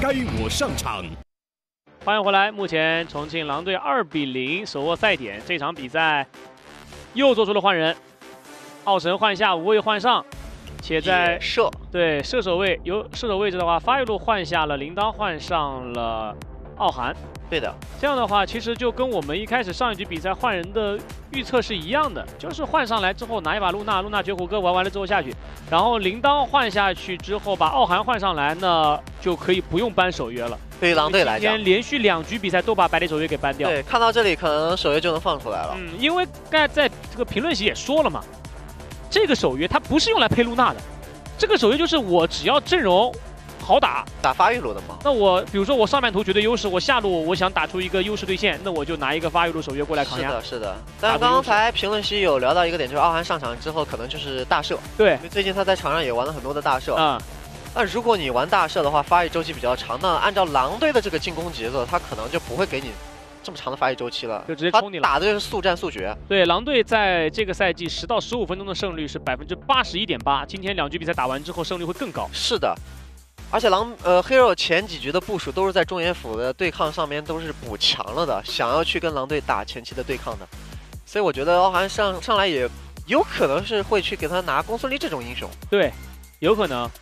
该我上场。 欢迎回来，目前重庆狼队2比0手握赛点。这场比赛又做出了换人，奥神换下，无畏换上，且在射手位由射手位置的话，发育路换下了铃铛，换上了奥涵。 对的， 这样的话，其实就跟我们一开始上一局比赛换人的预测是一样的，就是换上来之后拿一把露娜绝虎哥玩完了之后下去，然后铃铛换下去之后把奥涵换上来，那就可以不用搬首约了。 对于狼队来讲， 今天连续2局比赛都把白铁首约给搬掉。 对，看到这里可能首约就能放出来了。 因为刚才在这个评论席也说了嘛，这个首约它不是用来配露娜的，这个首约就是我只要阵容好打发育路的嘛。 那我比如说我上半图绝对优势，我下路我想打出一个优势对线，那我就拿一个发育路首约过来扛压。 是的。但刚才评论区有聊到一个点，就是奥涵上场之后可能就是大射。 对， 因为最近他在场上也玩了很多的大射。那如果你玩大射的话，发育周期比较长，那按照狼队的这个进攻节奏，他可能就不会给你这么长的发育周期了， 就直接冲你了。 打的就是速战速决。 对，狼队在这个赛季10到15分钟的胜率是81.8%，今天2局比赛打完之后胜率会更高。 是的。而且Hero 前几局的部署都是在中野辅的对抗上面都是补强了的，想要去跟狼队打前期的对抗的，所以我觉得奥涵上来也有可能是会去给他拿公孙离这种英雄。 对，有可能。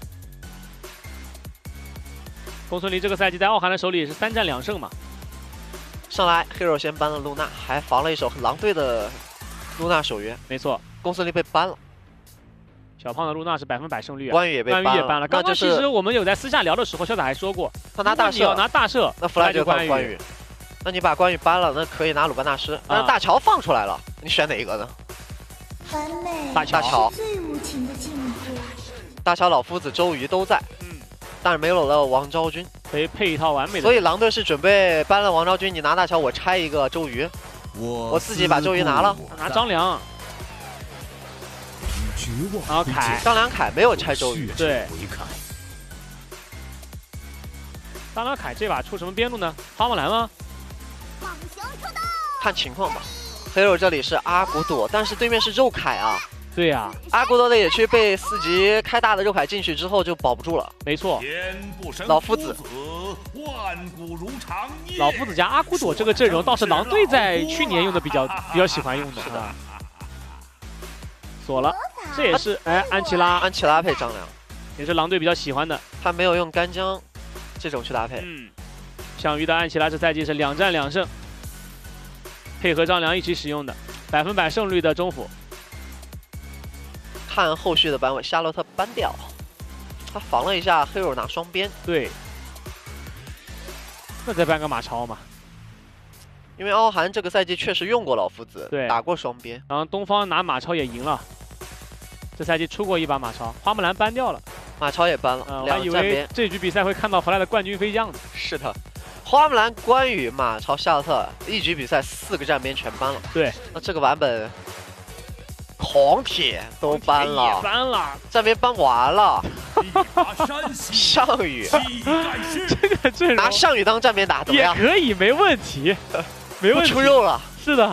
公孙离这个赛季在奥涵的手里是3战2胜嘛。 上来 Hero 先搬了露娜，还防了一手狼队的露娜首约。 没错， 公孙离被搬了。 小胖的露娜是100%胜率啊， 关羽也被搬了。 刚刚其实我们有在私下聊的时候，潇洒还说过， 他拿大射， 要拿大射， 那弗莱就关羽。那你把关羽搬了，那可以拿鲁班大师。但是大乔放出来了，你选哪一个呢？大乔。大乔、老夫子、周瑜都在，但是没有了王昭君， 可以配一套完美的。 所以狼队是准备搬了王昭君，你拿大乔，我拆一个周瑜，我自己把周瑜拿了， 拿张良。然后张良凯没有拆周瑜， 对。张良凯这把出什么边路呢？花木兰吗？ 看情况吧。黑肉这里是阿古朵，但是对面是肉凯啊。 对呀， 阿古朵的野区被4级开大的肉凯进去之后就保不住了。 没错。 老夫子， 老夫子加阿古朵这个阵容倒是狼队在去年用的比较喜欢用的。 是的。 锁了，这也是安琪拉配张良， 也是狼队比较喜欢的。 他没有用干将这种去搭配。 项羽的安琪拉这赛季是2战2胜，配合张良一起使用的，100%胜率的中辅。 看后续的版本，夏洛特搬掉，他防了一下黑肉拿双边。 对，那再搬个马超嘛。 因为奥涵这个赛季确实用过老夫子， 对， 打过双边。 然后东方拿马超也赢了，这赛季出过一把马超，花木兰搬掉了， 马超也搬了。 我还以为这局比赛会看到弗莱的冠军飞将呢。 是的，花木兰、关羽、马超、夏洛特一局比赛4个站边全搬了。 对， 那这个版本狂铁都搬了， 也搬了， 站边搬完了。项羽， 这个阵容拿项羽当站边打怎么样？ 也可以，没问题。没问题， 出肉了。 是的，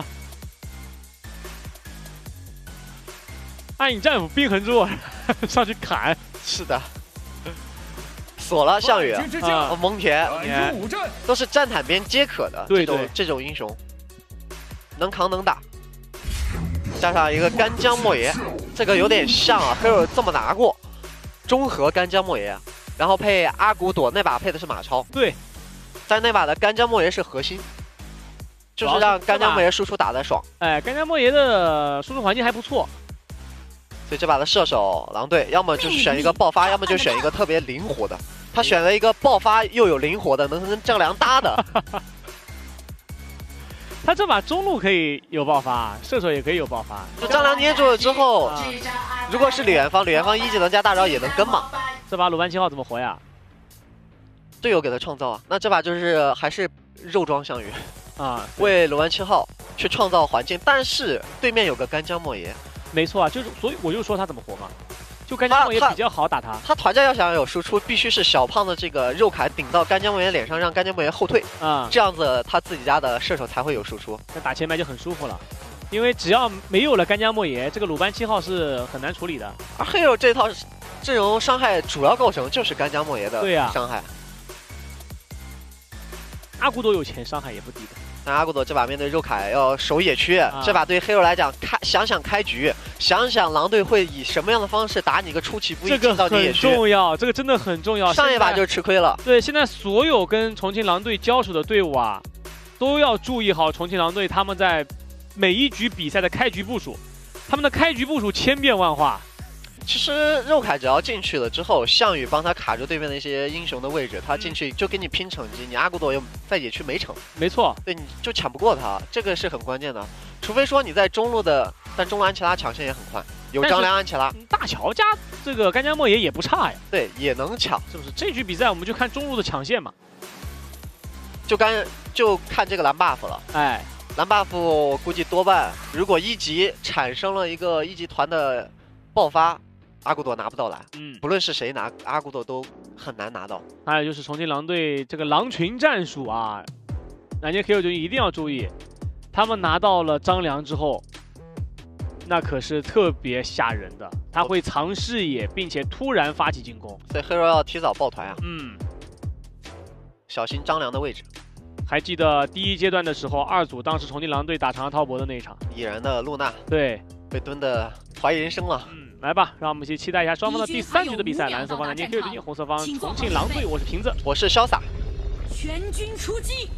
暗影战斧冰痕柱上去砍。 是的，锁了项羽蒙恬都是站坦边皆可的。这种英雄能扛能打，加上一个干将莫邪，这个有点像啊，黑肉这么拿过，中和干将莫邪，然后配阿古朵，那把配的是马超。 对， 但那把的干将莫邪是核心。就是让干将莫邪输出打得爽。 干将莫邪的输出环境还不错， 所以这把的射手狼队要么就是选一个爆发，要么就选一个特别灵活的。他选了一个爆发又有灵活的，能跟张良搭的。 他这把中路可以有爆发，射手也可以有爆发。 就张良捏住了之后，如果是李元芳1技能加大招也能跟嘛。 这把鲁班7号怎么活呀？ 队友给他创造啊。那这把就是还是肉装项羽。为鲁班7号去创造环境，但是对面有个干将莫邪， 没错啊，就是所以我就说他怎么活嘛，就干将莫邪比较好打他。 他团战要想有输出，必须是小胖的这个肉凯顶到干将莫邪脸上，让干将莫邪后退这样子他自己家的射手才会有输出。 那打前排就很舒服了，因为只要没有了干将莫邪，这个鲁班7号是很难处理的。 而黑肉这套阵容伤害主要构成就是干将莫邪的伤害。 阿古朵有钱，伤害也不低的。 那阿古朵这把面对肉凯要守野区，这把对黑肉来讲，想想开局，想想狼队会以什么样的方式打你个出其不意进到你野区， 这个很重要，这个真的很重要。 上一把就吃亏了。 对，现在所有跟重庆狼队交手的队伍啊，都要注意好重庆狼队他们在每一局比赛的开局部署，他们的开局部署千变万化。 其实肉凯只要进去了之后，项羽帮他卡住对面的一些英雄的位置，他进去就给你拼成绩。你阿古朵又在野区没成， 没错， 对，你就抢不过他，这个是很关键的。除非说你在中路的，但中路安琪拉抢线也很快，有张良安琪拉， 大乔加这个干将莫邪也不差呀。 对，也能抢， 是不是？这局比赛我们就看中路的抢线嘛， 就看这个蓝 buff 了。 哎， 蓝 buff 我估计多半，如果一级产生了一个一级团的爆发。阿古朵拿不到蓝，不论是谁拿，阿古朵都很难拿到。 还有就是重庆狼队这个狼群战术啊，南京 KO 就一定要注意，他们拿到了张良之后，那可是特别吓人的，他会藏视野，并且突然发起进攻， 所以黑肉要提早抱团啊。小心张良的位置。 还记得第一阶段的时候，二组当时重庆狼队打长安滔搏的那一场， 蚁人的露娜对被蹲的怀疑人生了。 来吧，让我们一起期待一下双方的第3局的比赛。蓝色方南京 KO 军，红色方重庆狼队，我是瓶子， 我是潇洒。 全军出击！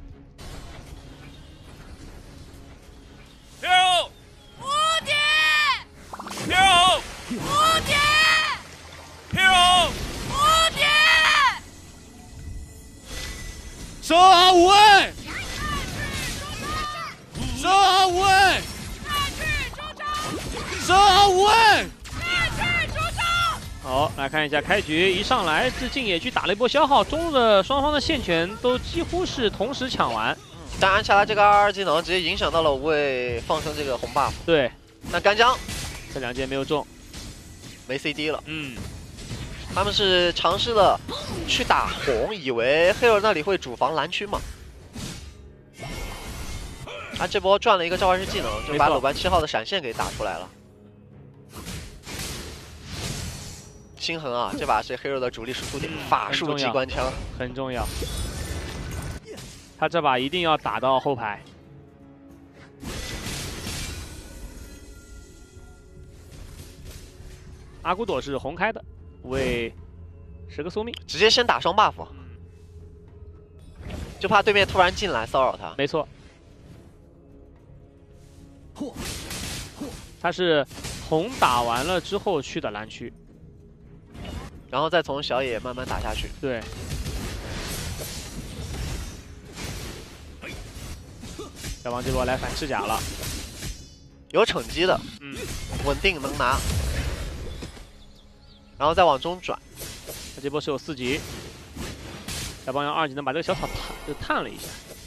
六无敌！ 六无敌！ 六无敌！ 收好五位，收好五位，收好五位。 好，来看一下开局，一上来是进野区打了一波消耗，中路的双方的线权都几乎是同时抢完。 但安琪拉这个22技能直接影响到了无畏放生这个红 buff。 对， 那干将这2键没有中， 没 CD 了。他们是尝试了去打红，以为黑肉那里会主防蓝区嘛。他这波赚了一个召唤师技能，就把鲁班7号的闪现给打出来了。心痕啊，这把是黑肉的主力输出点，法术机关枪很重要。他这把一定要打到后排。阿古朵是红开的，为10个宿命， 直接先打双 buff，就怕对面突然进来骚扰他。 没错，他是红打完了之后去的蓝区。 然后再从小野慢慢打下去。 对，小王这波来反赤甲了， 有惩击的，稳定能拿，然后再往中转。 他这波是有4级，小帮用2级能把这个小草探了一下，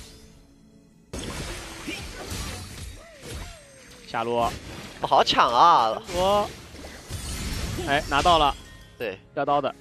下路不好抢啊！ 我，哎，拿到了。 对， 掉刀的，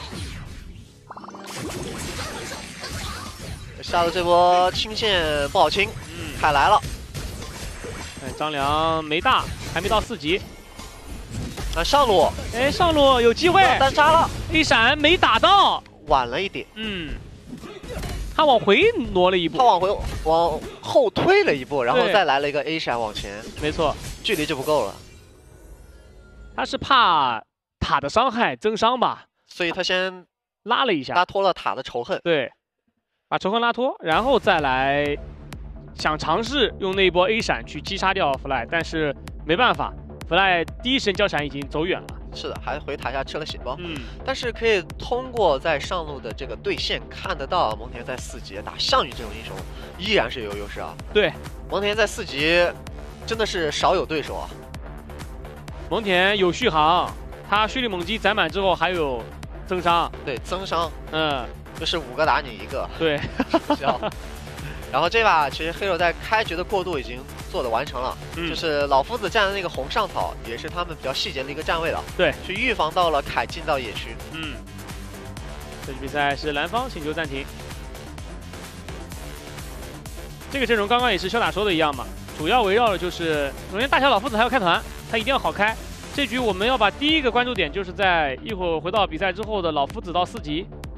下路这波清线不好清，凯来了。 哎，张良没大，还没到4级。 啊，上路， 哎，上路有机会， 单杀了 ，A闪没打到， 晚了一点。 他往回挪了一步， 他往后推了一步，然后再来了一个 A 闪往前， 没错， 距离就不够了。 他是怕塔的伤害增伤吧， 所以他先拉了一下， 拉脱了塔的仇恨。 对，把仇恨拉脱，然后再来想尝试用那一波 A 闪去击杀掉 Fly， 但是没办法 ，Fly 第一时间交闪已经走远了。 是的，还回塔下吃了血包。但是可以通过在上路的这个对线看得到，蒙恬在4级打项羽这种英雄依然是有优势啊。 对， 蒙恬在4级真的是少有对手啊。 蒙恬有续航。他蓄力猛击攒满之后还有增伤， 对，增伤，就是5个打你1个， 对， 然后这把其实黑肉在开局的过渡已经做的完成了，就是老夫子站的那个红上草也是他们比较细节的一个站位了， 对， 去预防到了凯进到野区。 这局比赛是蓝方请求暂停。这个阵容刚刚也是潇洒说的一样嘛，主要围绕的就是首先大小老夫子还要开团，他一定要好开。这局我们要把第一个关注点就是在一会儿回到比赛之后的老夫子到4级，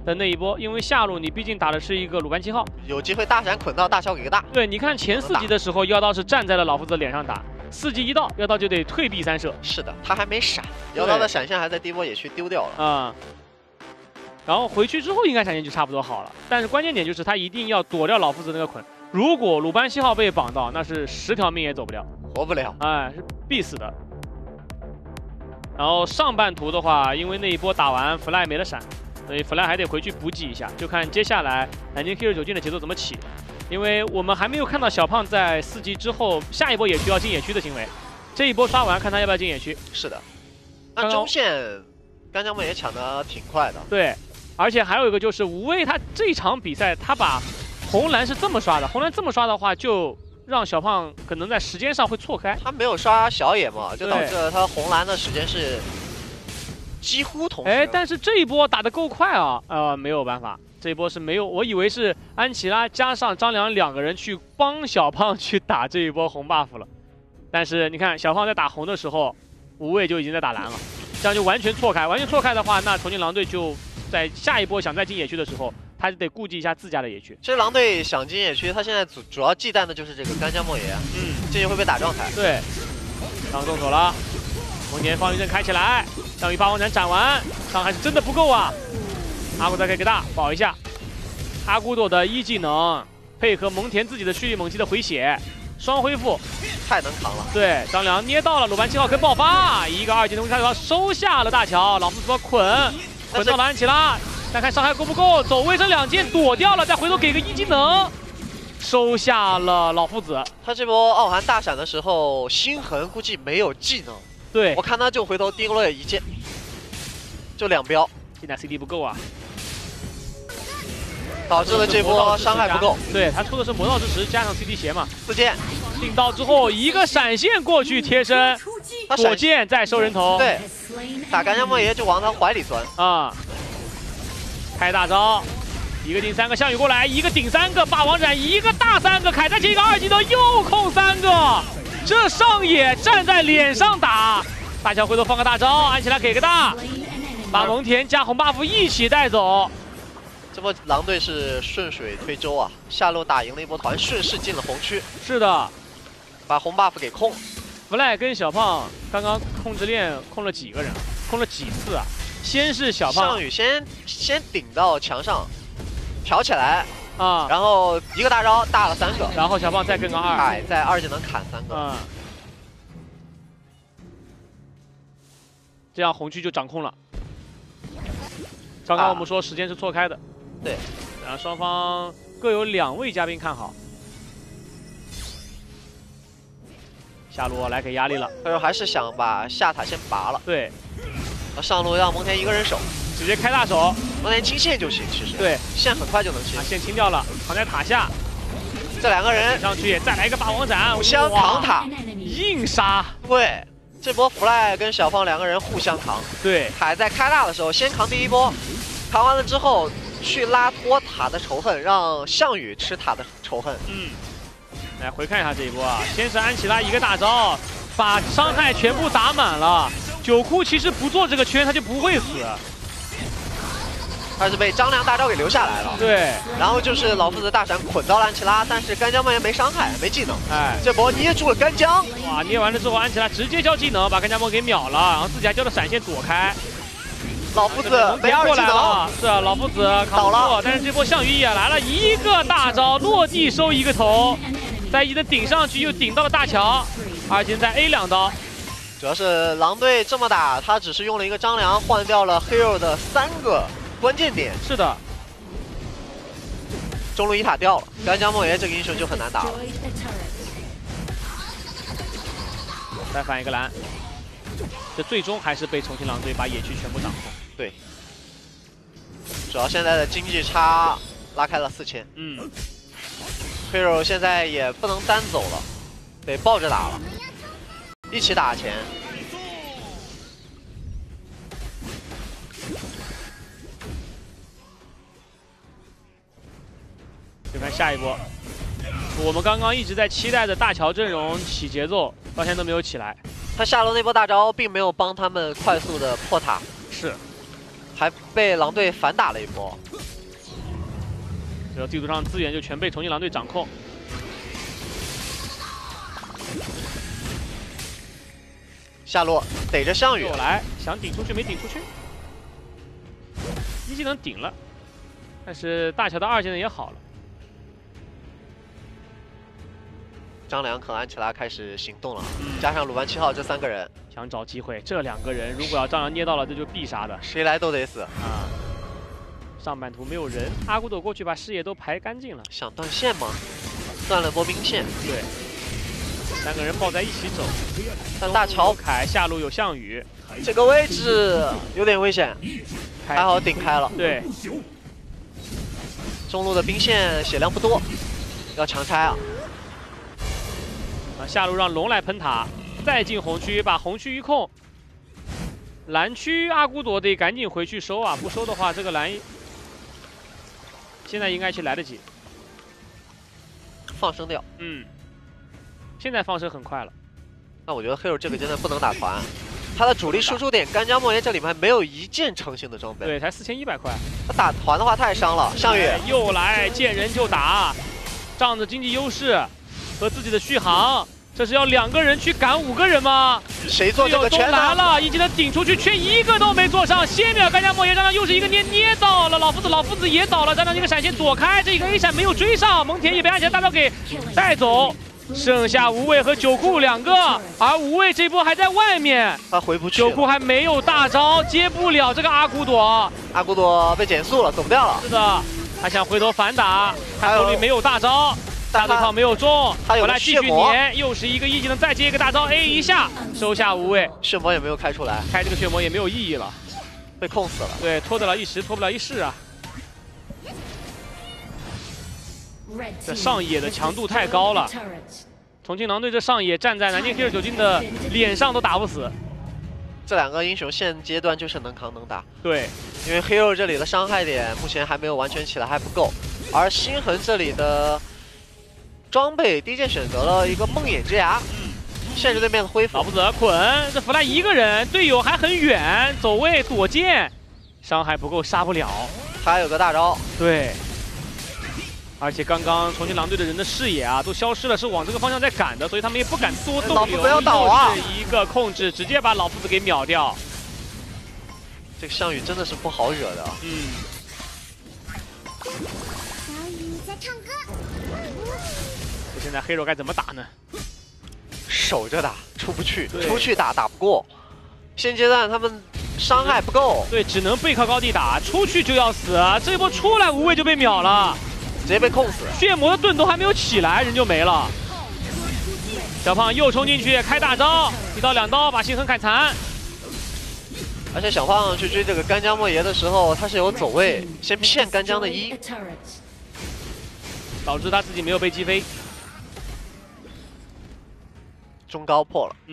的那一波，因为下路你毕竟打的是一个鲁班7号， 有机会大闪捆到大乔给个大。 对，你看前4级的时候，妖刀是站在了老夫子脸上打，4级一到，妖刀就得退避3舍。 是的，他还没闪，妖刀的闪现还在第一波野区丢掉了。 啊、然后回去之后应该闪现就差不多好了，但是关键点就是他一定要躲掉老夫子那个捆。如果鲁班7号被绑到，那是10条命也走不了， 活不了， 哎，是必死的。然后上半图的话，因为那一波打完 Fly 没了闪，所以 Fly 还得回去补给一下，就看接下来南京 Hero 9进的节奏怎么起。因为我们还没有看到小胖在4级之后下一波野区要进野区的行为，这一波刷完看他要不要进野区。 是的，那中线干将梦也抢得挺快的。 对，而且还有一个就是无畏他这场比赛他把红蓝是这么刷的，红蓝这么刷的话，就让小胖可能在时间上会错开。 他没有刷小野嘛，就导致他红蓝的时间是几乎同时。 哎，但是这一波打得够快啊，没有办法，这一波是没有，我以为是安琪拉加上张良2个人去帮小胖去打这一波红 buff 了，但是你看小胖在打红的时候，无畏就已经在打蓝了，这样就完全错开，完全错开的话，那重庆狼队就在下一波想再进野区的时候。他就得顾及一下自家的野区。 其实狼队想进野区，他现在主要忌惮的就是这个干将莫邪，进去会被打状态。 对，上动手了，蒙恬放一阵开起来，项羽霸王斩斩完，伤害是真的不够啊！阿古再给个大保一下，阿古朵的1技能配合蒙恬自己的蓄力猛击的回血，双恢复， 太能扛了。 对，张良捏到了鲁班7号跟爆发，一个2技能开条收下了大乔，老夫子捆到了安琪拉。再看伤害够不够，走位这2剑躲掉了，再回头给个1技能，收下了老夫子。 他这波傲寒大闪的时候，心痕估计没有技能。 对， 我看他就回头滴落了1剑，就2标。 现在 CD 不够啊， 导致了这波伤害不够。 对他出的是魔道之石加上 CD 鞋嘛 ，4剑定刀之后一个闪现过去贴身，火箭再收人头。 对，打干将莫邪就往他怀里钻啊。开大招，一个顶3个，项羽过来，一个顶3个，霸王斩，一个大3个，凯再切一个2技能，又控3个，这上野站在脸上打，大乔回头放个大招，安琪拉给个大，把蒙恬加红 buff 一起带走。 这波狼队是顺水推舟啊，下路打赢了一波团，顺势进了红区。 是的， 把红 buff 给控。 Fly 跟小胖刚刚控制链控了几个人，控了几次啊？先是小胖， 项羽先顶到墙上，挑起来啊， 然后一个大招大了3个， 然后小胖再跟个2， 在2技能砍3个， 这样红区就掌控了。刚刚我们说时间是错开的， 对， 然后双方各有2位嘉宾看好，下路来给压力了， 他说还是想把下塔先拔了， 对。 上路让蒙恬一个人守， 直接开大手， 蒙恬清线就行。其实对， 线很快就能清， 把线清掉了，扛在塔下。 这2个人上去，再来一个霸王斩， 互相扛塔， 硬杀。 对，这波 Fly 跟小胖2个人互相扛。 对， 凯在开大的时候先扛第一波，扛完了之后去拉脱塔的仇恨，让项羽吃塔的仇恨。 来回看一下这一波啊，先是安琪拉一个大招，把伤害全部打满了。九窟其实不做这个圈，他就不会死。 他是被张良大招给留下来了。 对， 然后就是老夫子大闪捆到了安琪拉，但是干将梦也没伤害，没技能。哎，这波捏住了干将。 哇，捏完了之后，安琪拉直接交技能，把干将梦给秒了，然后自己还交了闪现躲开。 老夫子没2技能， 是啊，老夫子倒了。但是这波项羽也来了，一个大招落地收一个头，再一的顶上去，又顶到了大乔，而且再 A 2刀。 主要是狼队这么打，他只是用了一个张良换掉了 Hero 的3个关键点。 是的， 中路1塔掉了，干将梦爷这个英雄就很难打了。 再反一个蓝，这最终还是被重庆狼队把野区全部掌控。 对，主要现在的经济差拉开了4000。Hero 现在也不能单走了，得抱着打了。一起打钱， 就看下一波。我们刚刚一直在期待着大乔阵容起节奏，到现在都没有起来。 他下路那波大招并没有帮他们快速的破塔， 是， 还被狼队反打了一波。 然后地图上资源就全被重庆狼队掌控。 下路逮着项羽来，想顶出去没顶出去，一技能顶了，但是大乔的2技能也好了。 张良和安琪拉开始行动了，加上鲁班7号这3个人， 想找机会。这2个人如果要张良捏到了，这就必杀的， 谁来都得死啊！上半图没有人，阿古朵过去把视野都排干净了。 想断线吗？断了波兵线。 对，3个人抱在一起走。 但大乔凯下路有项羽， 这个位置有点危险，还好顶开了。 对， 中路的兵线血量不多，要强拆啊！ 下路让龙来喷塔，再进红区，把红区一控。蓝区阿古朵得赶紧回去收啊，不收的话，这个蓝现在应该是来得及。 放生掉。 现在放生很快了。 那我觉得 Hero 这个阶段不能打团，他的主力输出点干将莫邪这里面没有一件成型的装备。 对，才4100块。 他打团的话太伤了。项羽又来见人就打，仗着经济优势和自己的续航。这是要2个人去赶5个人吗？ 谁做这个圈来了，一技能顶出去，却一个都没做上。先秒干将莫邪，张良又是一个捏到了，老夫子也倒了，张良一个闪现躲开，这个 A 闪没有追上，蒙恬也被安琪拉大招给带走，剩下无畏和九库2个，而无畏这波还在外面， 他回不去， 九库还没有大招，接不了这个阿古朵， 阿古朵被减速了，走不掉了。 是的，他想回头反打，他手里没有大招。大对抗没有中，回来继续粘，又是一个一技能，再接一个大招 A 一下，收下无畏。 血魔也没有开出来， 开这个血魔也没有意义了， 被控死了。 对，拖得了一时，拖不了一世啊。这上野的强度太高了，重庆狼队这上野站在南京 Hero 酒精的脸上都打不死。 这2个英雄现阶段就是能扛能打。 对， 因为 Hero 这里的伤害点目前还没有完全起来，还不够，而星痕这里的。装备第一件选择了一个梦魇之牙，限制对面的恢复。 老夫子捆，这弗莱一个人，队友还很远，走位躲剑，伤害不够杀不了。 他还有个大招， 对。而且刚刚重庆狼队的人的视野啊都消失了，是往这个方向在赶的，所以他们也不敢多逗留。 老夫子要倒啊！ 是一个控制，直接把老夫子给秒掉。 这个项羽真的是不好惹的。 小雨在唱歌。 现在 Hero 该怎么打呢？ 守着打，出不去，出去打不过。现阶段他们伤害不够， 对，只能背靠高地打，出去就要死。这一波出来无畏就被秒了， 直接被控死。 血魔的盾都还没有起来，人就没了。小胖又冲进去开大招，1刀2刀把星痕砍残。 而且小胖去追这个干将莫邪的时候，他是有走位，先骗干将的1， 导致他自己没有被击飞。 中高破了，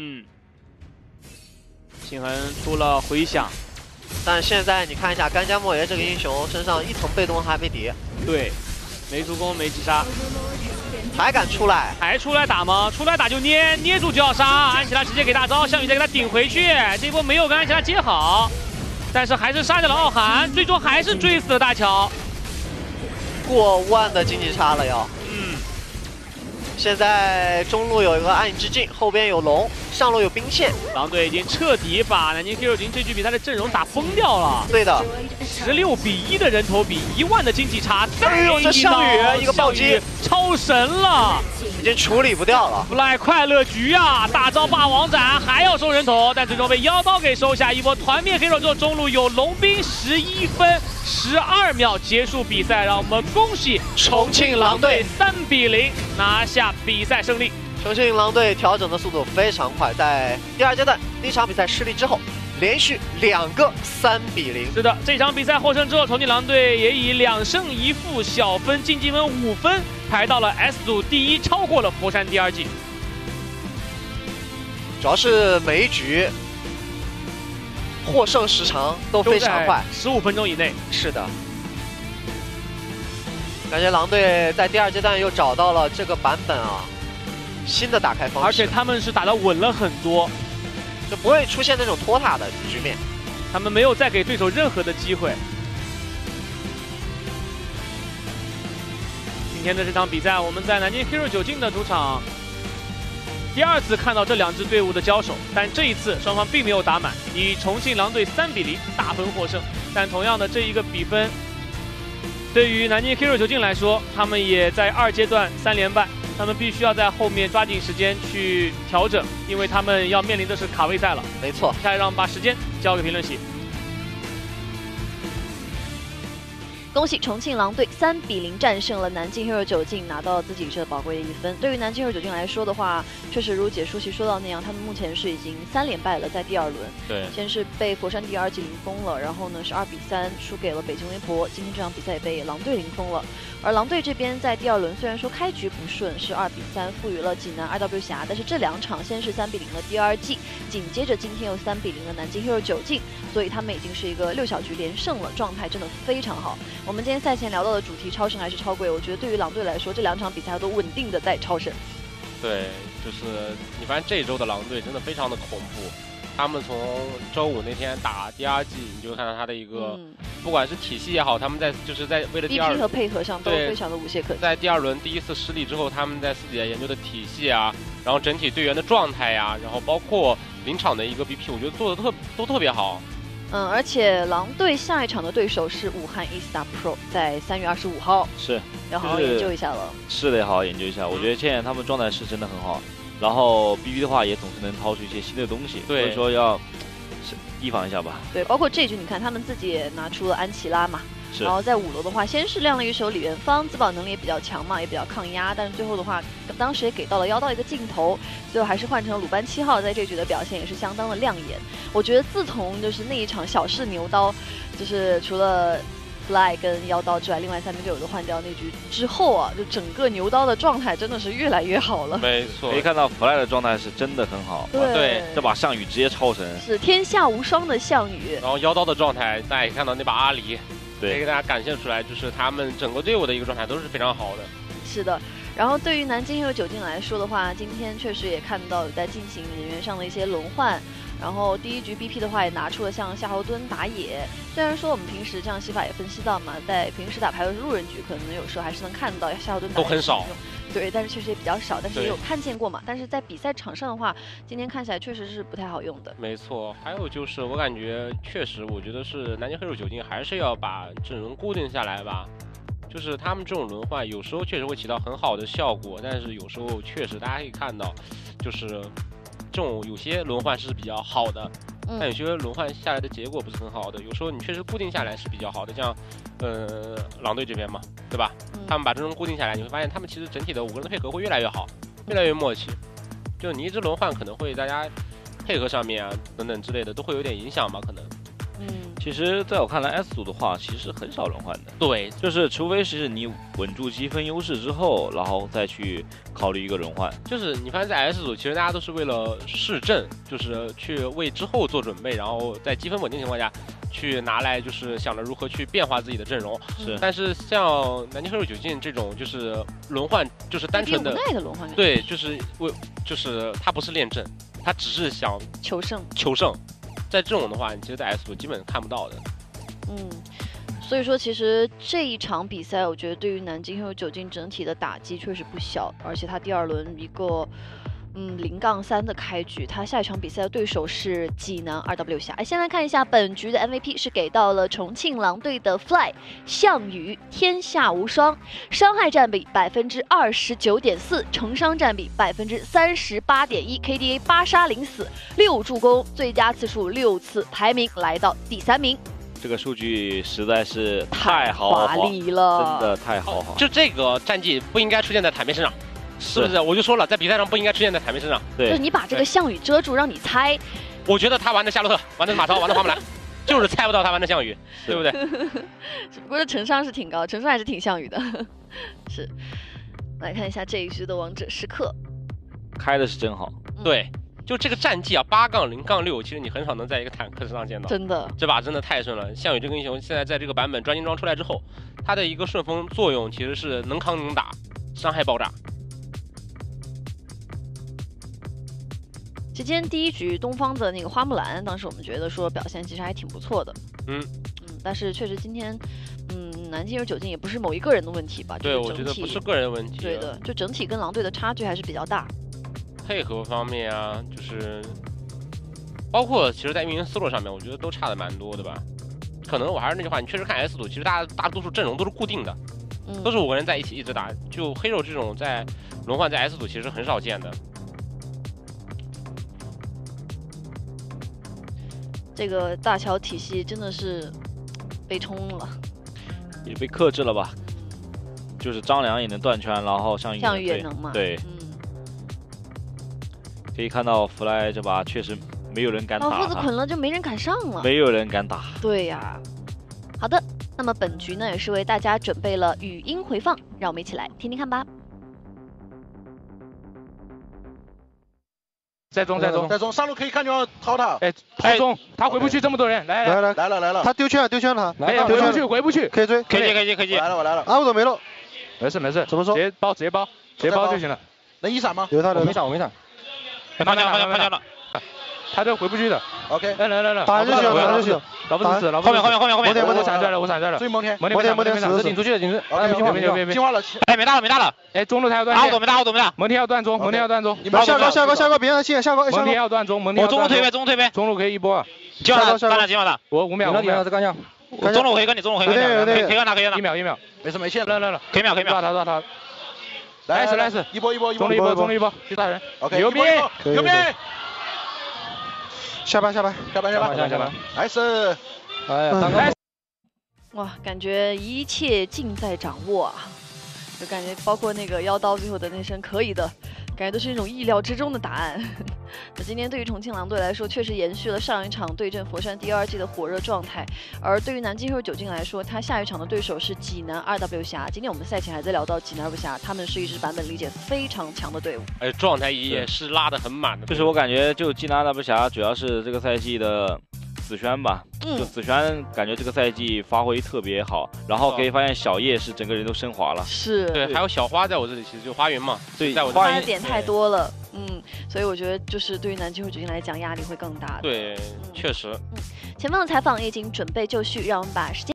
星痕出了回响， 但现在你看一下干将莫邪这个英雄身上1层被动还没叠， 对，没助攻没击杀， 还敢出来？ 还出来打吗？出来打就捏住就要杀，安琪拉直接给大招，项羽再给他顶回去，这波没有跟安琪拉接好，但是还是杀掉了傲寒，最终还是追死了大乔， 过万的经济差了要。现在中路有一个暗影之境，后边有龙，上路有兵线。 狼队已经彻底把南京 Hero 这局比赛的阵容打崩掉了。 对的 ，16比1的人头比，1万的经济差。 哎呦，这项羽一个暴击， 超神了， 已经处理不掉了。 Fly 快乐局啊，大招霸王斩还要收人头，但最终被妖刀给收下。一波团灭 Hero 之后，中路有龙兵11分12秒结束比赛，让我们恭喜重庆狼队3比0拿下比赛胜利。 重庆狼队调整的速度非常快，在第2阶段第1场比赛失利之后，连续2个3比0。 是的，这场比赛获胜之后，重庆狼队也以2胜1负小分晋级分5分，排到了 S 组第1，超过了佛山第2季。 主要是每一局获胜时长都非常快 ，15分钟以内。 是的。感觉狼队在第2阶段又找到了这个版本啊，新的打开方式， 而且他们是打得稳了很多， 就不会出现那种拖沓的局面。 他们没有再给对手任何的机会。 今天的这场比赛，我们在南京 Hero 9进的主场第2次看到这2支队伍的交手，但这一次双方并没有打满，以重庆狼队3比0大分获胜。但同样的这一个比分，对于南京 Hero 9进来说，他们也在2阶段3连败，他们必须要在后面抓紧时间去调整，因为他们要面临的是卡位赛了。 没错， 下来让我们把时间交给评论席。 恭喜重庆狼队3比0战胜了南京 Hero 9进，拿到了自己这宝贵的1分。对于南京 Hero 9进来说的话，确实如解说席说到那样，他们目前是已经3连败了，在第2轮。 对， 先是被佛山第2季零封了，然后呢是2比3输给了北京微博。今天这场比赛也被狼队零封了。而狼队这边在第2轮虽然说开局不顺，是2比3负于了济南 RW 侠，但是这2场先是3比0的第2季，紧接着今天又3比0的南京 Hero 9进，所以他们已经是一个6小局连胜了，状态真的非常好。我们今天赛前聊到的主题超神还是超贵，我觉得对于狼队来说，这2场比赛都稳定的在超神。 对，就是你发现这一周的狼队真的非常的恐怖。他们从周5那天打第2季，你就看到他的一个，不管是体系也好，他们在为了第2 BP 和配合上都非常的无懈可击。 在第2轮第1次失利之后，他们在自己研究的体系啊，然后整体队员的状态呀，然后包括临场的一个 BP， 我觉得做的都特别好。 而且狼队下一场的对手是武汉 eStar Pro， 在3月25号， 是要好好研究一下了。 是得好好研究一下，我觉得现在他们状态是真的很好。然后 BB 的话也总是能掏出一些新的东西，所以说要提防一下吧。 对，包括这局你看他们自己也拿出了安琪拉嘛，然后在5楼的话，先是亮了一手李元芳，自保能力也比较强嘛，也比较抗压，但是最后的话，当时也给到了妖道一个镜头，最后还是换成了鲁班7号，在这局的表现也是相当的亮眼。我觉得自从就是那一场小试牛刀，就是除了Fly 跟妖刀之外，另外3名队友都换掉那局之后啊，就整个牛刀的状态真的是越来越好了。 没错， 可以看到 Fly 的状态是真的很好。 对， 这把项羽直接超神， 是天下无双的项羽。 然后妖刀的状态，大家也看到那把阿离， 对， 可以给大家展现出来，就是他们整个队伍的一个状态都是非常好的。 是的。然后对于南京 Hero 9进来说的话，今天确实也看到有在进行人员上的一些轮换。然后第1局 BP 的话也拿出了像夏侯惇打野，虽然说我们平时这样西法也分析到嘛，在平时打排位路人局可能有时候还是能看到夏侯惇打野都很少， 对，但是确实也比较少，但是也有看见过嘛。但是在比赛场上的话，今天看起来确实是不太好用的。 没错，还有就是我感觉确实，我觉得是南京 Hero 9进还是要把阵容固定下来吧。就是他们这种轮换有时候确实会起到很好的效果，但是有时候确实大家可以看到，就是这种有些轮换是比较好的，但有些轮换下来的结果不是很好的。有时候你确实固定下来是比较好的，像狼队这边嘛，对吧？他们把阵容固定下来，你会发现他们其实整体的5个人的配合会越来越好，越来越默契。就你一直轮换可能会大家配合上面啊等等之类的都会有点影响吧，可能。 其实在我看来 S 组的话其实很少轮换的， 对， 就是除非是你稳住积分优势之后，然后再去考虑一个轮换。 就是你发现在 S 组其实大家都是为了试阵，就是去为之后做准备，然后在积分稳定情况下去拿来，就是想着如何去变化自己的阵容。 是， 但是像南京 Hero 9进这种就是轮换，就是单纯的轮换， 对，就是他不是练阵，他只是想求胜。 在这种的话，你其实在 S 组基本看不到的。 所以说其实这一场比赛，我觉得对于南京 Hero 9进整体的打击确实不小，而且他第2轮一个0-3的开局，他下一场比赛的对手是济南 RW 侠。先来看一下本局的 MVP 是给到了重庆狼队的 Fly 项羽，天下无双，伤害占比29.4%，重伤占比38.1%， KDA 8杀0死6助攻，最佳次数6次，排名来到第3名。 这个数据实在是太豪华丽了， 真的太豪华。 就这个战绩不应该出现在台面身上。是不是？我就说了，在比赛上不应该出现在台面身上。 对， 就是你把这个项羽遮住，让你猜。 我觉得他玩的夏洛特，玩的马超，玩的花木兰，就是猜不到他玩的项羽，对不对？ 只不过陈商是挺高，陈商还是挺项羽的。是，来看一下这一局的王者时刻， 开的是真好。 对，就这个战绩啊，8-0-6，其实你很少能在一个坦克身上见到。 真的， 这把真的太顺了。项羽这个英雄现在在这个版本专精装出来之后，他的一个顺风作用其实是能扛能打，伤害爆炸。 今天第1局东方的那个花木兰，当时我们觉得说表现其实还挺不错的，但是确实今天， 南京19金也不是某一个人的问题吧？ 对，我觉得不是个人问题。 对的，就整体跟狼队的差距还是比较大。 配合方面啊，就是包括其实在运营思路上面，我觉得都差的蛮多的吧。可能我还是那句话，你确实看 S 组，其实大多数阵容都是固定的，都是5个人在一起一直打。就黑肉这种在轮换在 S 组其实很少见的。 这个大乔体系真的是被冲了， 也被克制了吧？就是张良也能断圈，然后项羽也能嘛？ 对，可以看到弗莱这把确实没有人敢打， 老夫子捆了就没人敢上了， 没有人敢打。 对呀。好的，那么本局呢也是为大家准备了语音回放，让我们一起来听听看吧。 在中，上路可以看见掏他。哎， 掏中，他回不去这么多人，来了，他丢圈了， 没有回不去， 可以追， 可以， 我来了，阿武总没漏， 没事，怎么说？直接包就行了。 能一闪吗？ 我没闪。 放下了。 他这回不去的。 OK， 来， 打就行。 老夫子死， 后面。 我闪出来了。 追蒙天， 这顶出去了，顶出。 别。进化了， 哎，没大了。 哎，中路他要断线。 阿武总没大。 蒙天要断中。 你们下高，别让他进，下高。 蒙天要断中， 我中路推呗。 中路可以一波。 今晚的。 我5秒， 再干将。 中路我可以跟你，可以跟他。 1秒。 没事没线， 来， 可以秒。 抓他。来， 一波， 中路一波，去杀人。 OK， 牛逼。 下班。nice。 哇，感觉一切尽在掌握啊！就感觉包括那个妖刀最后的那声可以的，感觉都是一种意料之中的答案。那今天对于重庆狼队来说，确实延续了上一场对阵佛山第2季的火热状态。而对于南京黑肉9金来说，他下一场的对手是济南 2W 侠。今天我们赛前还在聊到济南2W 侠，他们是一支版本理解非常强的队伍， 状态也是拉得很满的。 就是我感觉，就济南 2W 侠主要是这个赛季的子轩吧，就子轩感觉这个赛季发挥特别好，然后可以发现小叶是整个人都升华了， 对，还有小花在我这里，其实就花园嘛， 对， 在我花园点太多了，所以我觉得就是对于南京黑肉9金来讲压力会更大的， 对，确实。 前方的采访也已经准备就绪，让我们把时间。